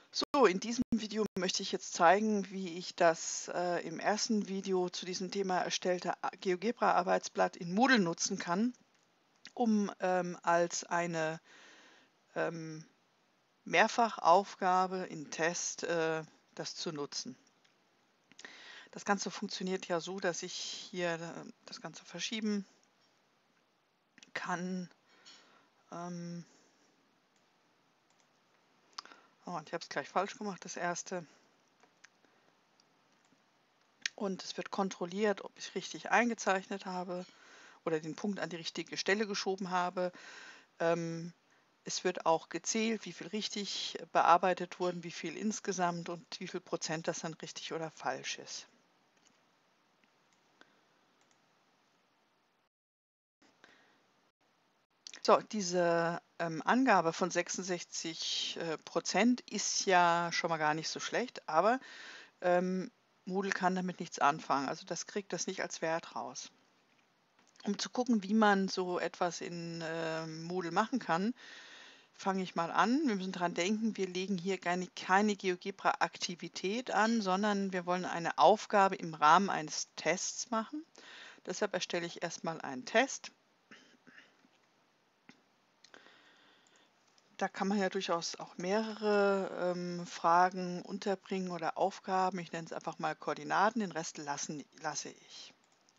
So, in diesem Video möchte ich jetzt zeigen, wie ich das im ersten Video zu diesem Thema erstellte GeoGebra-Arbeitsblatt in Moodle nutzen kann, um als eine ähm, Mehrfachaufgabe in Test das zu nutzen. Das Ganze funktioniert ja so, dass ich hier das Ganze verschieben kann. Und ich habe es gleich falsch gemacht, das erste. Und es wird kontrolliert, ob ich richtig eingezeichnet habe oder den Punkt an die richtige Stelle geschoben habe. Es wird auch gezählt, wie viel richtig bearbeitet wurden, wie viel insgesamt und wie viel Prozent das dann richtig oder falsch ist. So, diese Angabe von 66% ist ja schon mal gar nicht so schlecht, aber Moodle kann damit nichts anfangen. Also das kriegt das nicht als Wert raus. Um zu gucken, wie man so etwas in Moodle machen kann, fange ich mal an. Wir müssen daran denken, wir legen hier keine GeoGebra-Aktivität an, sondern wir wollen eine Aufgabe im Rahmen eines Tests machen. Deshalb erstelle ich erstmal einen Test. Da kann man ja durchaus auch mehrere Fragen unterbringen oder Aufgaben. Ich nenne es einfach mal Koordinaten, den Rest lasse ich.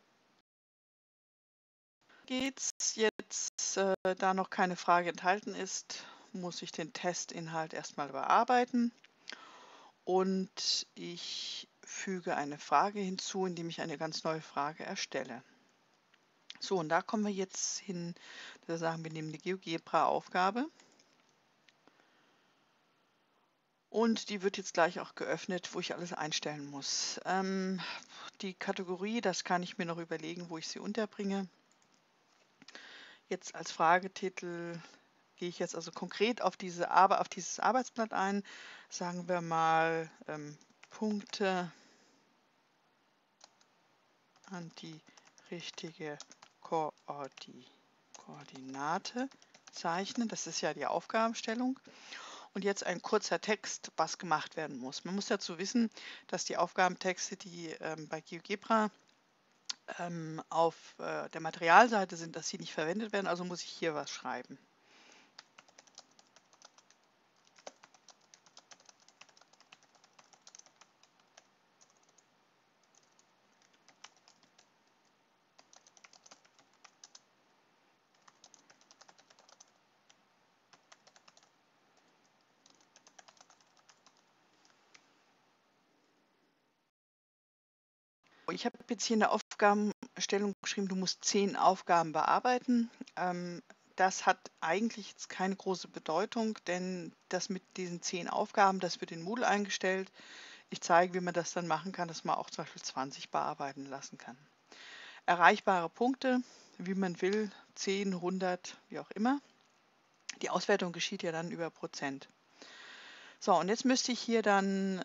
Geht's jetzt, da noch keine Frage enthalten ist, muss ich den Testinhalt erstmal bearbeiten. Und ich füge eine Frage hinzu, indem ich eine ganz neue Frage erstelle. So, und da kommen wir jetzt hin, da sagen wir, nehmen eine GeoGebra-Aufgabe. Und die wird jetzt gleich auch geöffnet, wo ich alles einstellen muss. Die Kategorie, das kann ich mir noch überlegen, wo ich sie unterbringe. Jetzt als Fragetitel gehe ich jetzt also konkret auf dieses Arbeitsblatt ein. Sagen wir mal Punkte an die richtige Koordinate zeichnen. Das ist ja die Aufgabenstellung. Und jetzt ein kurzer Text, was gemacht werden muss. Man muss dazu wissen, dass die Aufgabentexte, die bei GeoGebra auf der Materialseite sind, dass sie nicht verwendet werden. Also muss ich hier was schreiben. Ich habe jetzt hier eine Aufgabenstellung geschrieben, du musst 10 Aufgaben bearbeiten. Das hat eigentlich jetzt keine große Bedeutung, denn das mit diesen 10 Aufgaben, das wird in Moodle eingestellt. Ich zeige, wie man das dann machen kann, dass man auch zum Beispiel 20 bearbeiten lassen kann. Erreichbare Punkte, wie man will, 10, 100, wie auch immer. Die Auswertung geschieht ja dann über Prozent. So, und jetzt müsste ich hier dann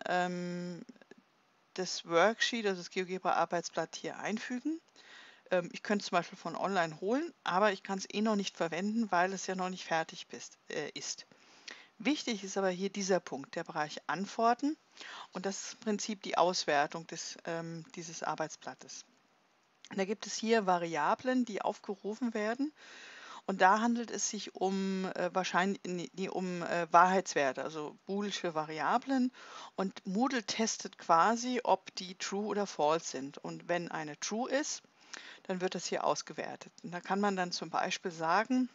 das Worksheet, also das GeoGebra-Arbeitsblatt hier einfügen. Ich könnte es zum Beispiel von online holen, aber ich kann es eh noch nicht verwenden, weil es ja noch nicht fertig ist. Wichtig ist aber hier dieser Punkt, der Bereich Antworten, und das ist im Prinzip die Auswertung dieses Arbeitsblattes. Und da gibt es hier Variablen, die aufgerufen werden. Und da handelt es sich um Wahrheitswerte, also boolische Variablen. Und Moodle testet quasi, ob die true oder false sind. Und wenn eine true ist, dann wird das hier ausgewertet. Und da kann man dann zum Beispiel sagen,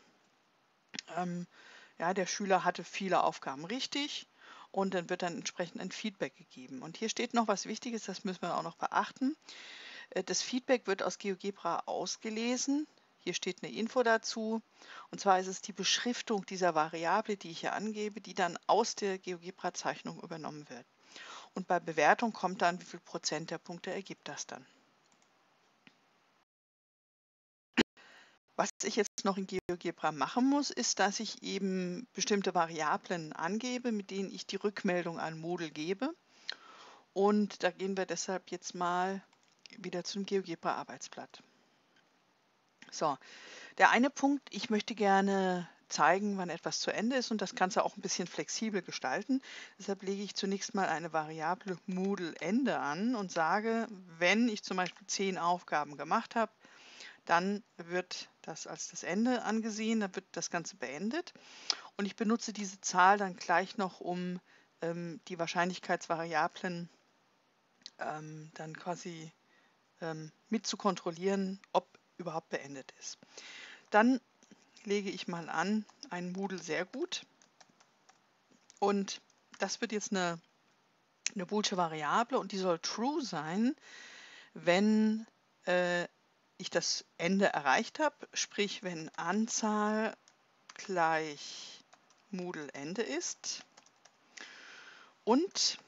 ja, der Schüler hatte viele Aufgaben richtig, und dann wird dann entsprechend ein Feedback gegeben. Und hier steht noch was Wichtiges, das müssen wir auch noch beachten. Das Feedback wird aus GeoGebra ausgelesen. Hier steht eine Info dazu. Und zwar ist es die Beschriftung dieser Variable, die ich hier angebe, die dann aus der GeoGebra-Zeichnung übernommen wird. Und bei Bewertung kommt dann, wie viel Prozent der Punkte ergibt das dann. Was ich jetzt noch in GeoGebra machen muss, ist, dass ich eben bestimmte Variablen angebe, mit denen ich die Rückmeldung an Moodle gebe. Und da gehen wir deshalb jetzt mal wieder zum GeoGebra-Arbeitsblatt. So, der eine Punkt, ich möchte gerne zeigen, wann etwas zu Ende ist, und das Ganze auch ein bisschen flexibel gestalten. Deshalb lege ich zunächst mal eine Variable Moodle-Ende an und sage, wenn ich zum Beispiel 10 Aufgaben gemacht habe, dann wird das als das Ende angesehen, dann wird das Ganze beendet. Und ich benutze diese Zahl dann gleich noch, um die Wahrscheinlichkeitsvariablen dann quasi mit zu kontrollieren, ob überhaupt beendet ist. Dann lege ich mal an, ein Moodle sehr gut. Und das wird jetzt eine boolsche Variable, und die soll true sein, wenn ich das Ende erreicht habe, sprich wenn Anzahl gleich Moodle Ende ist und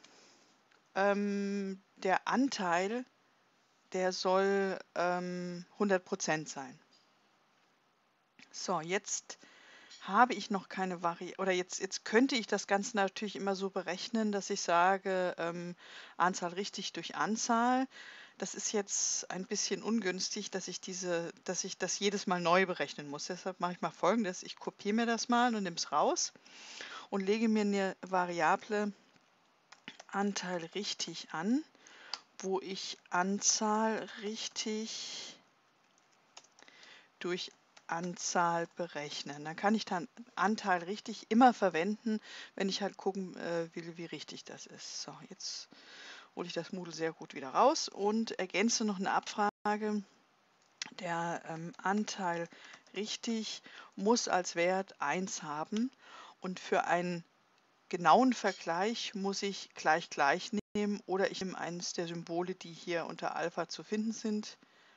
der Anteil, der soll 100% sein. So, jetzt habe ich noch keine Variable, oder jetzt könnte ich das Ganze natürlich immer so berechnen, dass ich sage, Anzahl richtig durch Anzahl. Das ist jetzt ein bisschen ungünstig, dass ich das jedes Mal neu berechnen muss. Deshalb mache ich mal Folgendes: Ich kopiere mir das mal und nehme es raus und lege mir eine Variable Anteil richtig an, wo ich Anzahl richtig durch Anzahl berechnen. Dann kann ich dann Anteil richtig immer verwenden, wenn ich halt gucken will, wie richtig das ist. So, jetzt hole ich das Moodle sehr gut wieder raus und ergänze noch eine Abfrage. Der Anteil richtig muss als Wert 1 haben, und für einen genauen Vergleich muss ich gleich nehmen, oder ich nehme eines der Symbole, die hier unter Alpha zu finden sind.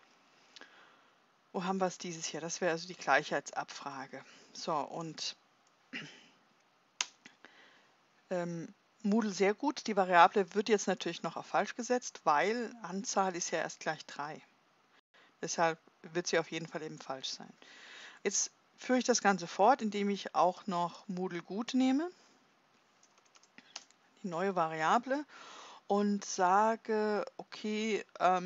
Wo haben wir es dieses Jahr? Das wäre also die Gleichheitsabfrage. So, und Moodle sehr gut. Die Variable wird jetzt natürlich noch auf falsch gesetzt, weil Anzahl ist ja erst gleich 3. Deshalb wird sie auf jeden Fall eben falsch sein. Jetzt führe ich das Ganze fort, indem ich auch noch Moodle gut nehme, die neue Variable, und sage, okay,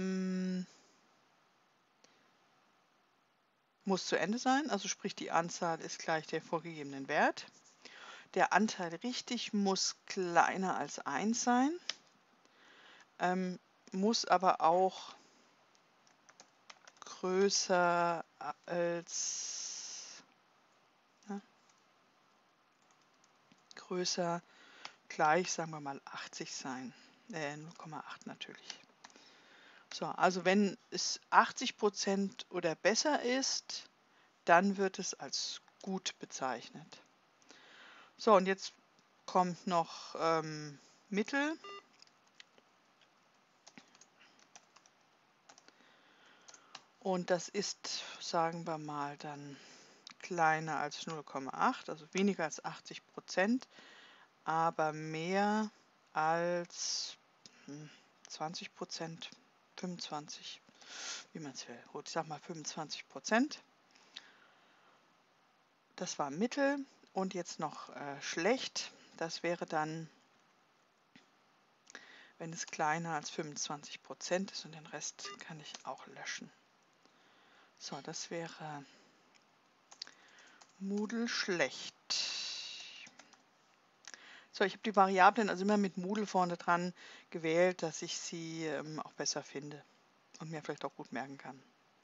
muss zu Ende sein, also sprich die Anzahl ist gleich der vorgegebenen Wert. Der Anteil richtig muss kleiner als 1 sein, muss aber auch größer als größer gleich, sagen wir mal 80 sein, 0,8 natürlich. So, also wenn es 80% oder besser ist, dann wird es als gut bezeichnet. So, und jetzt kommt noch Mittel. Und das ist, sagen wir mal, dann kleiner als 0,8, also weniger als 80%, aber mehr als 20%, 25, wie man es will. Gut, ich sag mal 25%. Das war Mittel, und jetzt noch schlecht. Das wäre dann, wenn es kleiner als 25% ist, und den Rest kann ich auch löschen. So, das wäre Moodle schlecht. So, ich habe die Variablen also immer mit Moodle vorne dran gewählt, dass ich sie auch besser finde und mir vielleicht auch gut merken kann.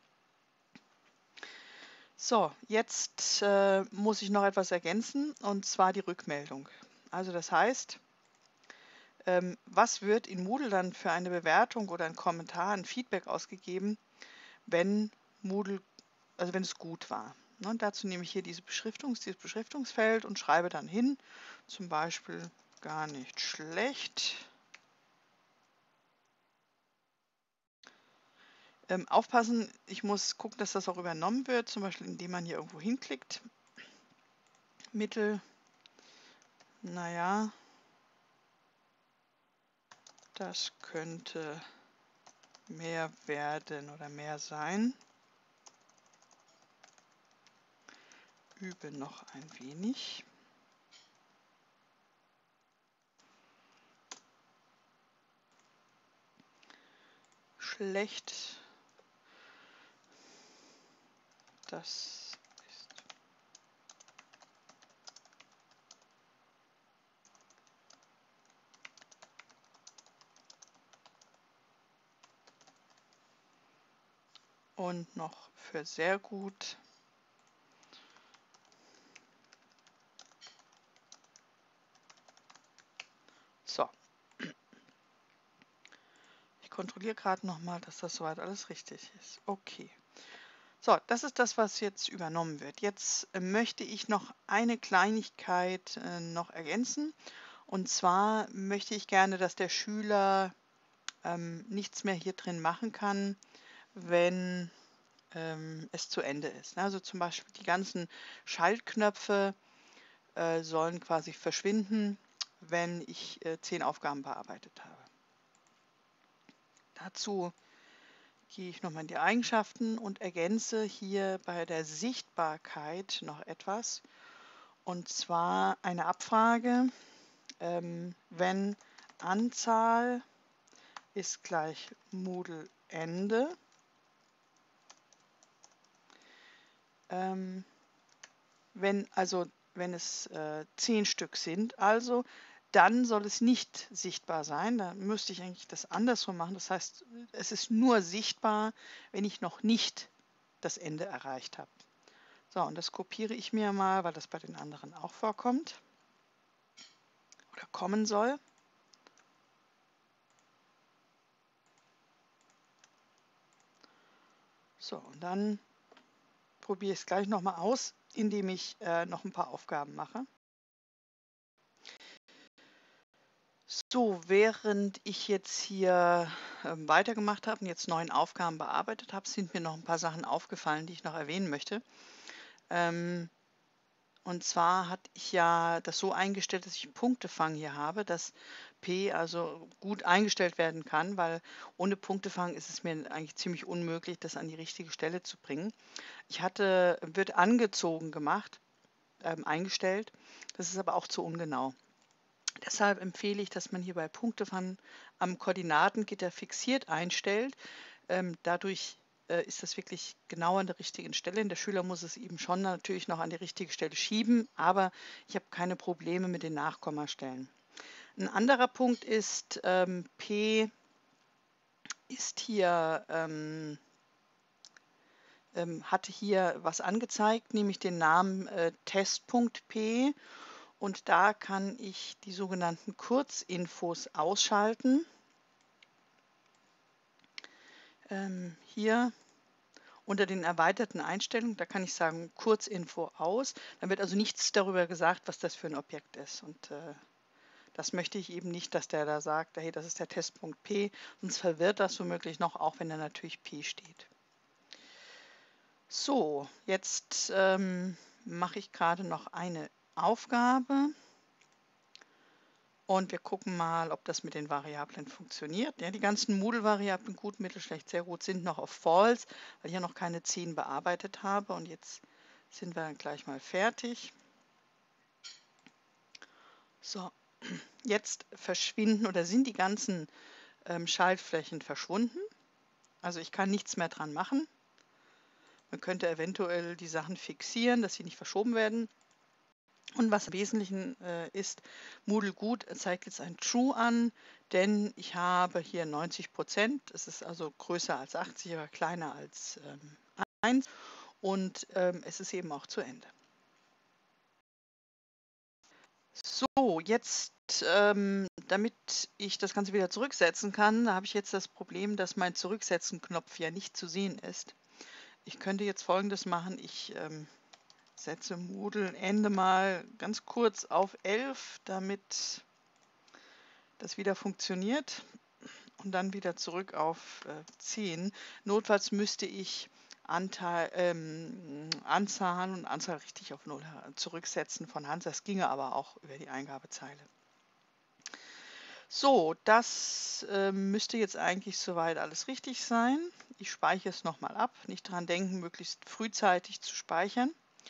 So, jetzt muss ich noch etwas ergänzen, und zwar die Rückmeldung. Also das heißt, was wird in Moodle dann für eine Bewertung oder ein Kommentar, ein Feedback ausgegeben, wenn Moodle, also wenn es gut war. Und dazu nehme ich hier dieses Beschriftungsfeld und schreibe dann hin, zum Beispiel gar nicht schlecht. Aufpassen, ich muss gucken, dass das auch übernommen wird, zum Beispiel indem man hier irgendwo hinklickt. Mittel, naja, das könnte mehr werden oder mehr sein. Übe noch ein wenig. Schlecht, das ist und noch für sehr gut. So, ich kontrolliere gerade nochmal, dass das soweit alles richtig ist. Okay. So, das ist das, was jetzt übernommen wird. Jetzt möchte ich noch eine Kleinigkeit noch ergänzen. Und zwar möchte ich gerne, dass der Schüler nichts mehr hier drin machen kann, wenn es zu Ende ist. Also zum Beispiel die ganzen Schaltknöpfe sollen quasi verschwinden, wenn ich 10 Aufgaben bearbeitet habe. Dazu gehe ich nochmal in die Eigenschaften und ergänze hier bei der Sichtbarkeit noch etwas. Und zwar eine Abfrage, wenn Anzahl ist gleich Moodle Ende. Wenn es 10 Stück sind, also dann soll es nicht sichtbar sein. Da müsste ich eigentlich das andersrum machen. Das heißt, es ist nur sichtbar, wenn ich noch nicht das Ende erreicht habe. So, und das kopiere ich mir mal, weil das bei den anderen auch vorkommt oder kommen soll. So, und dann probiere ich es gleich nochmal aus, indem ich noch ein paar Aufgaben mache. So, während ich jetzt hier weitergemacht habe und jetzt 9 Aufgaben bearbeitet habe, sind mir noch ein paar Sachen aufgefallen, die ich noch erwähnen möchte. Und zwar hatte ich ja das so eingestellt, dass ich einen Punktefang hier habe, dass P also gut eingestellt werden kann, weil ohne Punktefang ist es mir eigentlich ziemlich unmöglich, das an die richtige Stelle zu bringen. Wird angezogen gemacht, eingestellt. Das ist aber auch zu ungenau. Deshalb empfehle ich, dass man hier bei Punktefang am Koordinatengitter fixiert einstellt. Dadurch ist das wirklich genau an der richtigen Stelle. Der Schüler muss es eben schon natürlich noch an die richtige Stelle schieben, aber ich habe keine Probleme mit den Nachkommastellen. Ein anderer Punkt ist, P ist hier, hatte hier was angezeigt, nämlich den Namen Test.p. Und da kann ich die sogenannten Kurzinfos ausschalten. Hier unter den erweiterten Einstellungen, da kann ich sagen Kurzinfo aus. Dann wird also nichts darüber gesagt, was das für ein Objekt ist. Und das möchte ich eben nicht, dass der da sagt, hey, das ist der Testpunkt P. Sonst verwirrt das womöglich noch, auch wenn da natürlich P steht. So, jetzt mache ich gerade noch eine Aufgabe. Und wir gucken mal, ob das mit den Variablen funktioniert. Ja, die ganzen Moodle-Variablen, gut, mittel, schlecht, sehr gut, sind noch auf False, weil ich ja noch keine 10 bearbeitet habe. Und jetzt sind wir dann gleich mal fertig. So, jetzt verschwinden oder sind die ganzen Schaltflächen verschwunden. Also ich kann nichts mehr dran machen. Man könnte eventuell die Sachen fixieren, dass sie nicht verschoben werden. Und was im Wesentlichen ist, Moodle gut zeigt jetzt ein True an, denn ich habe hier 90%. Es ist also größer als 80, aber kleiner als 1. Und es ist eben auch zu Ende. So, jetzt, damit ich das Ganze wieder zurücksetzen kann, habe ich jetzt das Problem, dass mein Zurücksetzen-Knopf ja nicht zu sehen ist. Ich könnte jetzt Folgendes machen. Ich setze Moodle Ende mal ganz kurz auf 11, damit das wieder funktioniert und dann wieder zurück auf 10. Notfalls müsste ich Anzahl und Anzahl richtig auf 0 zurücksetzen von Hand. Das ginge aber auch über die Eingabezeile. So, das müsste jetzt eigentlich soweit alles richtig sein. Ich speichere es nochmal ab. Nicht daran denken, möglichst frühzeitig zu speichern.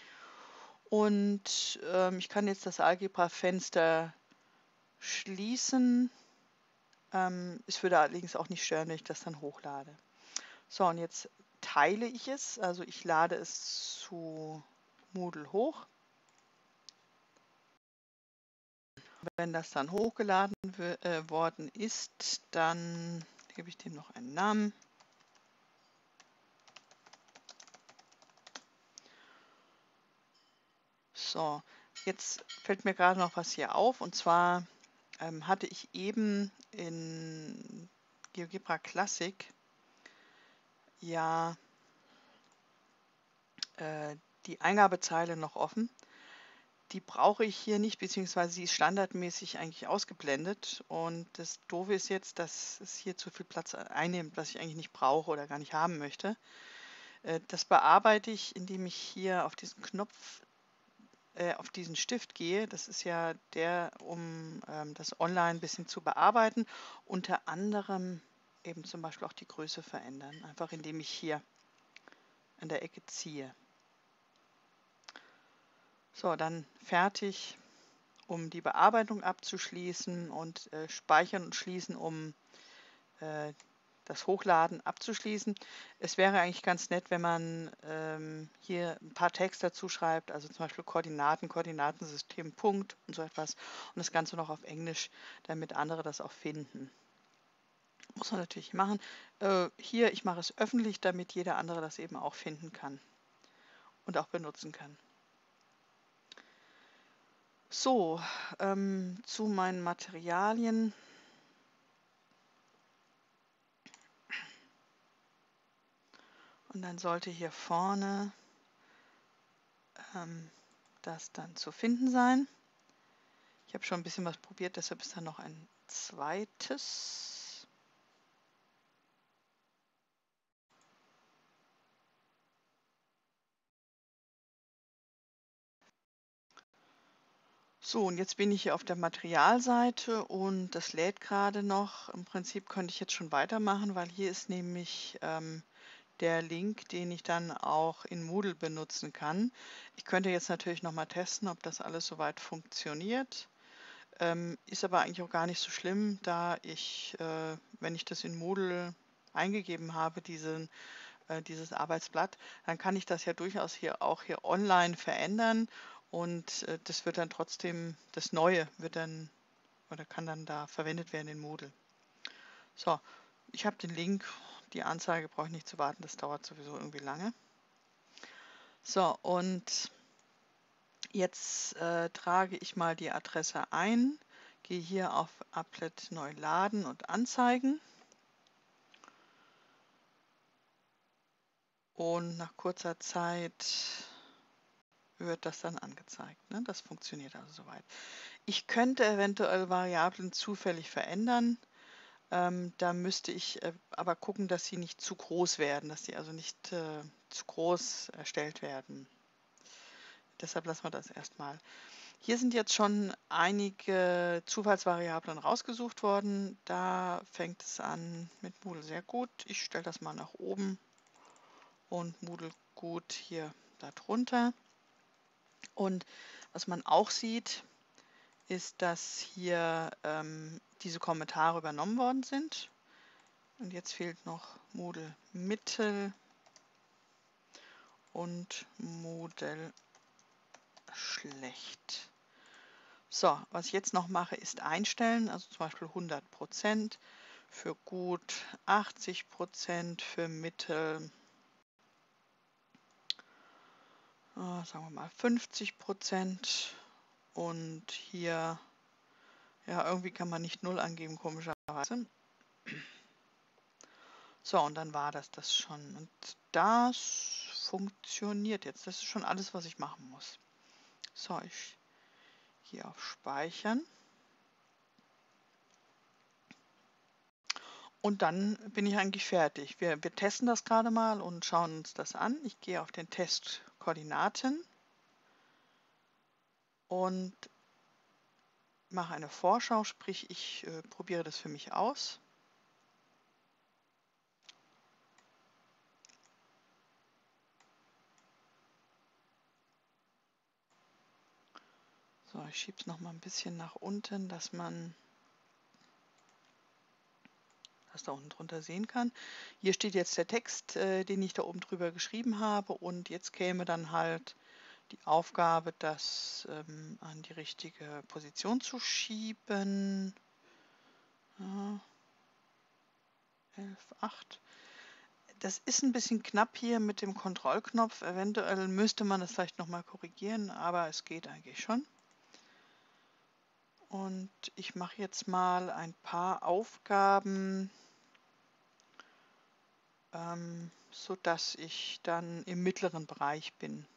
Und ich kann jetzt das Algebra-Fenster schließen. Es würde allerdings auch nicht stören, wenn ich das dann hochlade. So, und jetzt teile ich es. Also ich lade es zu Moodle hoch. Wenn das dann hochgeladen worden ist, dann gebe ich dem noch einen Namen. So, jetzt fällt mir gerade noch was hier auf, und zwar hatte ich eben in GeoGebra Classic ja die Eingabezeile noch offen. Die brauche ich hier nicht, beziehungsweise sie ist standardmäßig eigentlich ausgeblendet. Und das Doofe ist jetzt, dass es hier zu viel Platz einnimmt, was ich eigentlich nicht brauche oder gar nicht haben möchte. Das bearbeite ich, indem ich hier auf diesen Knopf, auf diesen Stift gehe. Das ist ja der, um das online ein bisschen zu bearbeiten. Unter anderem eben zum Beispiel auch die Größe verändern, einfach indem ich hier an der Ecke ziehe. So, dann fertig, um die Bearbeitung abzuschließen, und speichern und schließen, um das Hochladen abzuschließen. Es wäre eigentlich ganz nett, wenn man hier ein paar Texte dazu schreibt, also zum Beispiel Koordinaten, Koordinatensystem, Punkt und so etwas, und das Ganze noch auf Englisch, damit andere das auch finden. Muss man natürlich machen. Hier, ich mache es öffentlich, damit jeder andere das eben auch finden kann und auch benutzen kann. So, zu meinen Materialien. Und dann sollte hier vorne das dann zu finden sein. Ich habe schon ein bisschen was probiert, deshalb ist da noch ein zweites. So, und jetzt bin ich hier auf der Materialseite und das lädt gerade noch. Im Prinzip könnte ich jetzt schon weitermachen, weil hier ist nämlich der Link, den ich dann auch in Moodle benutzen kann. Ich könnte jetzt natürlich noch mal testen, ob das alles soweit funktioniert. Ist aber eigentlich auch gar nicht so schlimm, da ich, wenn ich das in Moodle eingegeben habe, dieses Arbeitsblatt, dann kann ich das ja durchaus hier auch hier online verändern, und das wird dann trotzdem, das Neue wird dann oder kann dann da verwendet werden in Moodle. So, ich habe den Link, die Anzeige brauche ich nicht zu warten, das dauert sowieso irgendwie lange. So, und jetzt trage ich mal die Adresse ein, gehe hier auf Applet neu laden und anzeigen. Und nach kurzer Zeit wird das dann angezeigt. Ne? Das funktioniert also soweit. Ich könnte eventuell Variablen zufällig verändern. Da müsste ich aber gucken, dass sie nicht zu groß werden, dass sie also nicht zu groß erstellt werden. Deshalb lassen wir das erstmal. Hier sind jetzt schon einige Zufallsvariablen rausgesucht worden. Da fängt es an mit Moodle sehr gut. Ich stelle das mal nach oben und Moodle gut hier darunter. Und was man auch sieht, ist, dass hier diese Kommentare übernommen worden sind. Und jetzt fehlt noch Moodle Mittel und Moodle schlecht. So, was ich jetzt noch mache, ist einstellen, also zum Beispiel 100%, für gut 80%, für mittel, sagen wir mal 50%, und hier, ja, irgendwie kann man nicht 0 angeben, komischerweise. So, und dann war das schon. Und das funktioniert jetzt. Das ist schon alles, was ich machen muss. So, ich gehe auf Speichern. Und dann bin ich eigentlich fertig. Wir testen das gerade mal und schauen uns das an. Ich gehe auf den Test Koordinaten und mache eine Vorschau, sprich ich probiere das für mich aus. So, ich schiebe es noch mal ein bisschen nach unten, dass man das da unten drunter sehen kann. Hier steht jetzt der Text, den ich da oben drüber geschrieben habe, und jetzt käme dann halt die Aufgabe, das an die richtige Position zu schieben. Ja, 11,8. Das ist ein bisschen knapp hier mit dem Kontrollknopf. Eventuell müsste man das vielleicht noch mal korrigieren, aber es geht eigentlich schon. Und ich mache jetzt mal ein paar Aufgaben, sodass ich dann im mittleren Bereich bin.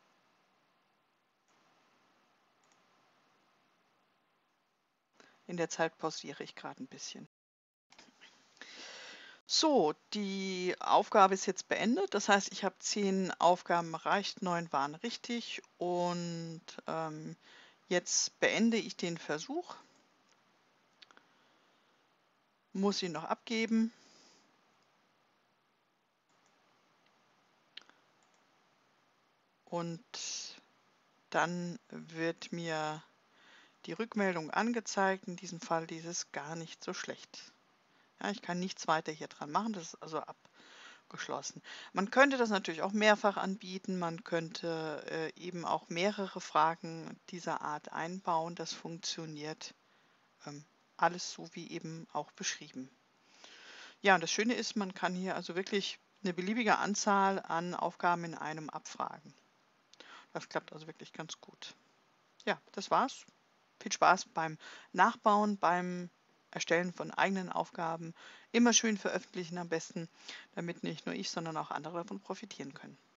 In der Zeit pausiere ich gerade ein bisschen. So, die Aufgabe ist jetzt beendet. Das heißt, ich habe 10 Aufgaben erreicht, 9 waren richtig und jetzt beende ich den Versuch, muss ihn noch abgeben. Und dann wird mir die Rückmeldung angezeigt, in diesem Fall dieses gar nicht so schlecht. Ja, ich kann nichts weiter hier dran machen, das ist also abgeschlossen. Man könnte das natürlich auch mehrfach anbieten, man könnte eben auch mehrere Fragen dieser Art einbauen, das funktioniert alles so wie eben auch beschrieben. Ja, und das Schöne ist, man kann hier also wirklich eine beliebige Anzahl an Aufgaben in einem abfragen. Das klappt also wirklich ganz gut. Ja, das war's. Viel Spaß beim Nachbauen, beim Erstellen von eigenen Aufgaben. Immer schön veröffentlichen am besten, damit nicht nur ich, sondern auch andere davon profitieren können.